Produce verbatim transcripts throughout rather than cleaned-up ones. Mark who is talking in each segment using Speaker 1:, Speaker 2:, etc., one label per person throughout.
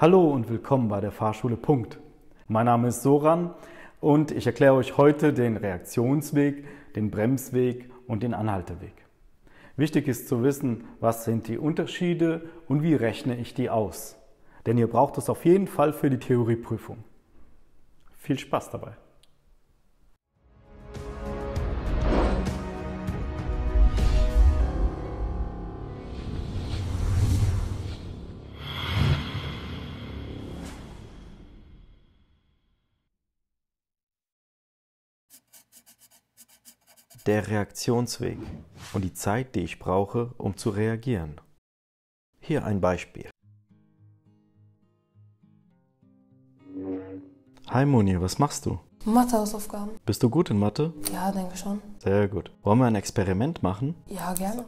Speaker 1: Hallo und willkommen bei der Fahrschule Punkt. Mein Name ist Soran und ich erkläre euch heute den Reaktionsweg, den Bremsweg und den Anhalteweg. Wichtig ist zu wissen, was sind die Unterschiede und wie rechne ich die aus. Denn ihr braucht es auf jeden Fall für die Theorieprüfung. Viel Spaß dabei! Der Reaktionsweg und die Zeit, die ich brauche, um zu reagieren. Hier ein Beispiel. Hi Moni, was machst du?
Speaker 2: Mathehausaufgaben.
Speaker 1: Bist du gut in Mathe?
Speaker 2: Ja, denke schon.
Speaker 1: Sehr gut. Wollen wir ein Experiment machen?
Speaker 2: Ja, gerne.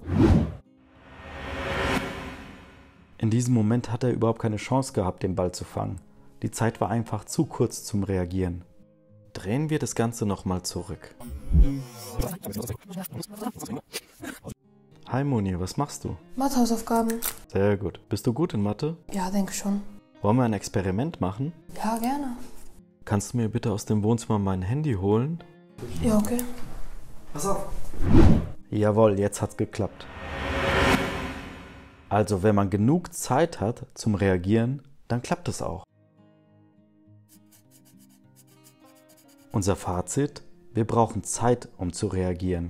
Speaker 1: In diesem Moment hat er überhaupt keine Chance gehabt, den Ball zu fangen. Die Zeit war einfach zu kurz zum Reagieren. Drehen wir das Ganze nochmal zurück. Hi Moni, was machst du?
Speaker 2: Mathehausaufgaben.
Speaker 1: Sehr gut. Bist du gut in Mathe?
Speaker 2: Ja, denke schon.
Speaker 1: Wollen wir ein Experiment machen?
Speaker 2: Ja, gerne.
Speaker 1: Kannst du mir bitte aus dem Wohnzimmer mein Handy holen?
Speaker 2: Ja, okay.
Speaker 1: Pass auf. Jawohl, jetzt hat's geklappt. Also, wenn man genug Zeit hat zum Reagieren, dann klappt es auch. Unser Fazit: Wir brauchen Zeit, um zu reagieren.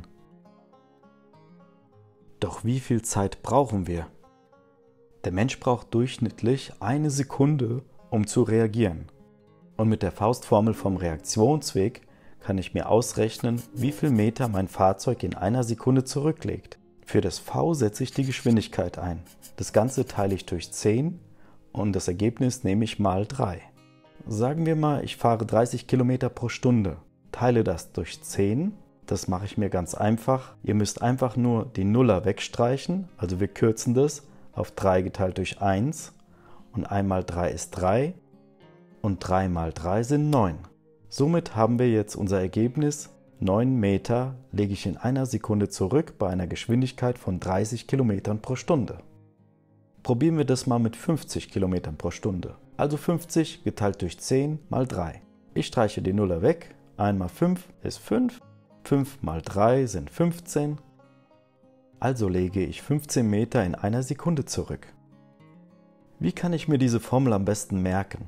Speaker 1: Doch wie viel Zeit brauchen wir? Der Mensch braucht durchschnittlich eine Sekunde, um zu reagieren. Und mit der Faustformel vom Reaktionsweg kann ich mir ausrechnen, wie viel Meter mein Fahrzeug in einer Sekunde zurücklegt. Für das V setze ich die Geschwindigkeit ein. Das Ganze teile ich durch zehn und das Ergebnis nehme ich mal drei. Sagen wir mal, ich fahre dreißig Kilometer pro Stunde. Teile das durch zehn. Das mache ich mir ganz einfach. Ihr müsst einfach nur die Nuller wegstreichen. Also wir kürzen das auf drei geteilt durch eins. Und eins mal drei ist drei. Und drei mal drei sind neun. Somit haben wir jetzt unser Ergebnis. neun Meter lege ich in einer Sekunde zurück bei einer Geschwindigkeit von dreißig Kilometern pro Stunde. Probieren wir das mal mit fünfzig Kilometern pro Stunde. Also fünfzig geteilt durch zehn mal drei. Ich streiche die Nuller weg. eins mal fünf ist fünf. fünf mal drei sind fünfzehn. Also lege ich fünfzehn Meter in einer Sekunde zurück. Wie kann ich mir diese Formel am besten merken?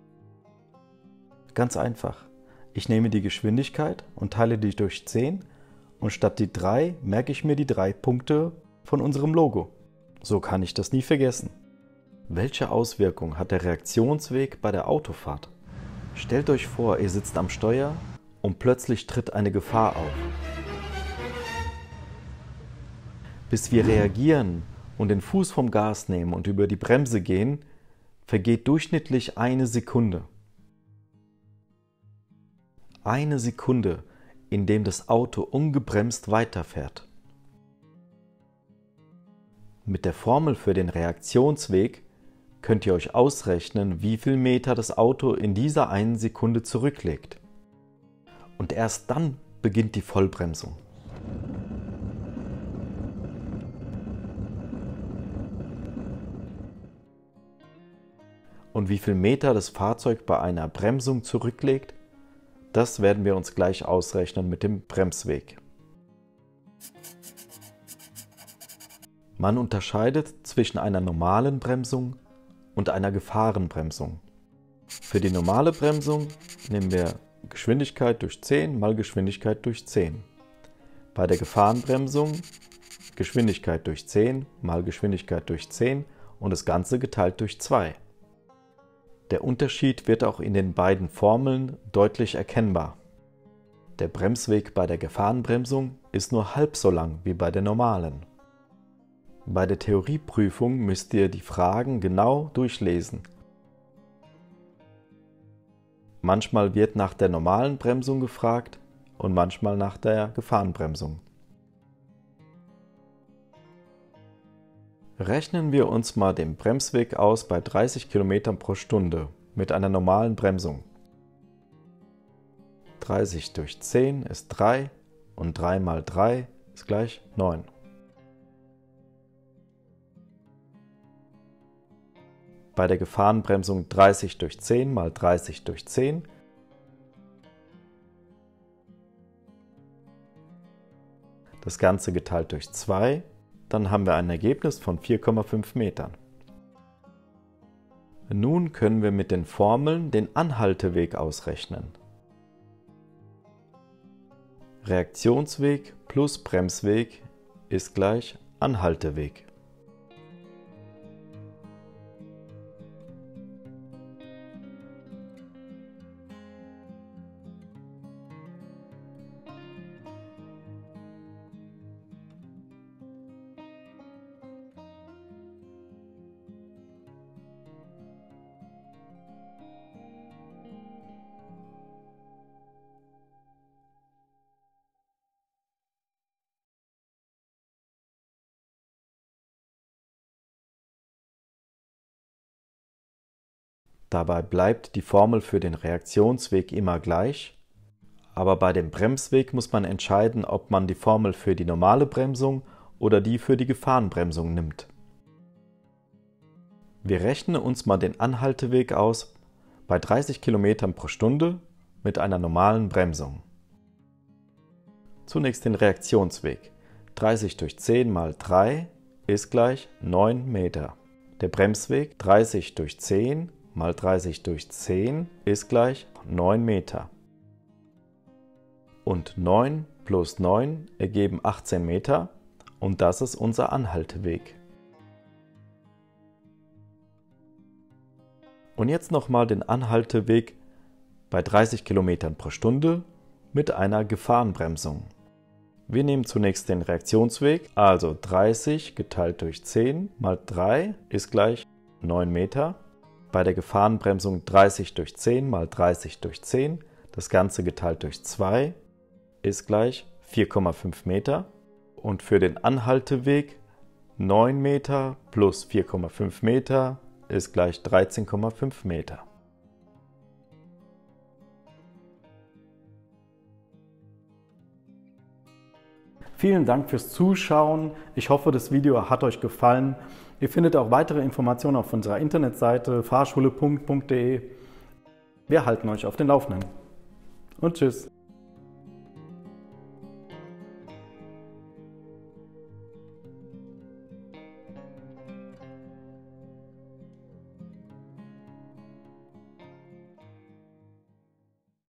Speaker 1: Ganz einfach. Ich nehme die Geschwindigkeit und teile die durch zehn und statt die drei merke ich mir die drei Punkte von unserem Logo. So kann ich das nie vergessen. Welche Auswirkung hat der Reaktionsweg bei der Autofahrt? Stellt euch vor, ihr sitzt am Steuer und plötzlich tritt eine Gefahr auf. Bis wir reagieren und den Fuß vom Gas nehmen und über die Bremse gehen, vergeht durchschnittlich eine Sekunde. Eine Sekunde, in dem das Auto ungebremst weiterfährt. Mit der Formel für den Reaktionsweg könnt ihr euch ausrechnen, wie viel Meter das Auto in dieser einen Sekunde zurücklegt. Und erst dann beginnt die Vollbremsung. Und wie viel Meter das Fahrzeug bei einer Bremsung zurücklegt, das werden wir uns gleich ausrechnen mit dem Bremsweg. Man unterscheidet zwischen einer normalen Bremsung und einer Gefahrenbremsung. Für die normale Bremsung nehmen wir Geschwindigkeit durch zehn mal Geschwindigkeit durch zehn. Bei der Gefahrenbremsung Geschwindigkeit durch zehn mal Geschwindigkeit durch zehn und das Ganze geteilt durch zwei. Der Unterschied wird auch in den beiden Formeln deutlich erkennbar. Der Bremsweg bei der Gefahrenbremsung ist nur halb so lang wie bei der normalen. Bei der Theorieprüfung müsst ihr die Fragen genau durchlesen. Manchmal wird nach der normalen Bremsung gefragt und manchmal nach der Gefahrenbremsung. Rechnen wir uns mal den Bremsweg aus bei dreißig Kilometern pro Stunde mit einer normalen Bremsung. dreißig durch zehn ist drei und drei mal drei ist gleich neun. bei der Gefahrenbremsung dreißig durch zehn mal dreißig durch zehn. Das Ganze geteilt durch zwei, dann haben wir ein Ergebnis von vier Komma fünf Metern. Nun können wir mit den Formeln den Anhalteweg ausrechnen. Reaktionsweg plus Bremsweg ist gleich Anhalteweg. Dabei bleibt die Formel für den Reaktionsweg immer gleich, aber bei dem Bremsweg muss man entscheiden, ob man die Formel für die normale Bremsung oder die für die Gefahrenbremsung nimmt. Wir rechnen uns mal den Anhalteweg aus bei dreißig Kilometern pro Stunde mit einer normalen Bremsung. Zunächst den Reaktionsweg. dreißig durch zehn mal drei ist gleich neun Meter. Der Bremsweg dreißig durch zehn mal dreißig durch zehn ist gleich neun Meter. Und neun plus neun ergeben achtzehn Meter und das ist unser Anhalteweg. Und jetzt nochmal den Anhalteweg bei dreißig Kilometern pro Stunde mit einer Gefahrenbremsung. Wir nehmen zunächst den Reaktionsweg, also dreißig geteilt durch zehn mal drei ist gleich neun Meter. Bei der Gefahrenbremsung dreißig durch zehn mal dreißig durch zehn, das Ganze geteilt durch zwei, ist gleich vier Komma fünf Meter. Und für den Anhalteweg neun Meter plus vier Komma fünf Meter ist gleich dreizehn Komma fünf Meter.
Speaker 3: Vielen Dank fürs Zuschauen. Ich hoffe, das Video hat euch gefallen. Ihr findet auch weitere Informationen auf unserer Internetseite fahrschule punkt de. Wir halten euch auf den Laufenden. Und tschüss.